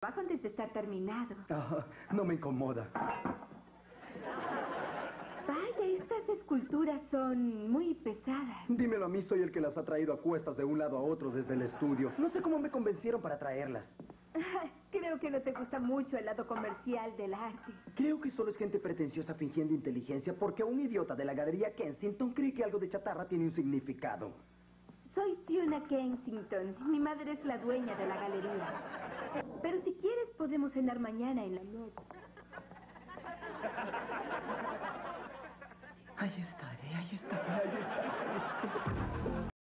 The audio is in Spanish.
trabajo antes de estar terminado. No me incomoda. Vaya, estas esculturas son muy pesadas. Dímelo a mí, soy el que las ha traído a cuestas de un lado a otro desde el estudio. No sé cómo me convencieron para traerlas. Creo que no te gusta mucho el lado comercial del arte. Creo que solo es gente pretenciosa fingiendo inteligencia porque un idiota de la galería Kensington cree que algo de chatarra tiene un significado. Soy Fiona Kensington. Mi madre es la dueña de la galería. Pero si quieres podemos cenar mañana en la noche. Ahí estaré, ahí estaré, ahí